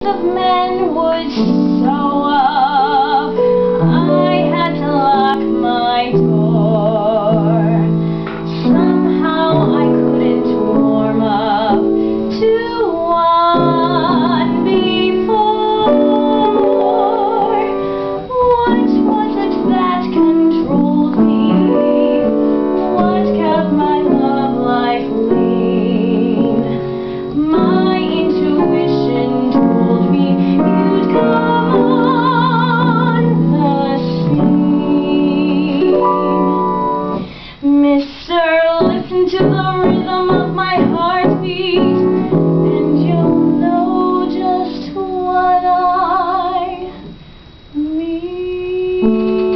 of men would show up. I had to lock my door. Somehow I couldn't warm up to one before. What was it that controlled me? What kept my love life lean? My intuition told me you'd come on the scene. Mister, listen to the rhythm of my heartbeat, and you'll know just what I mean.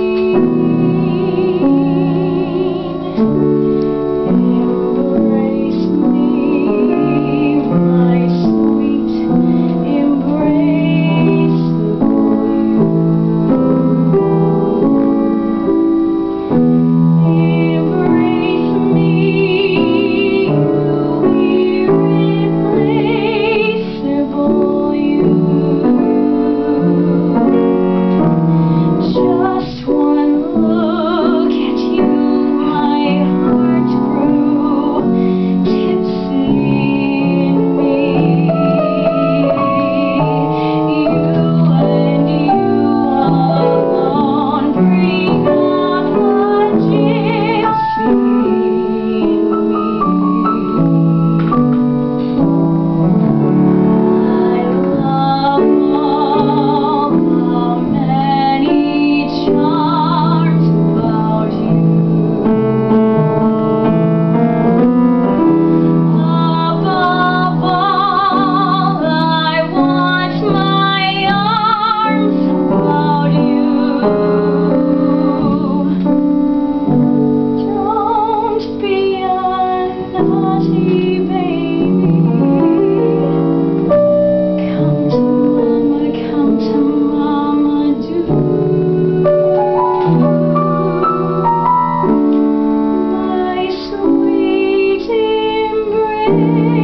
Embrace me, my sweet, embraceable you. Embrace me, you irreplaceable you. Just one look at you, my heart grew tipsy in me. You and you alone bring out the gypsy in me. I love all the many charms about you. Above all, I want my arms about you. Don't be a naughty baby. Come to mama, do. My sweet embrace.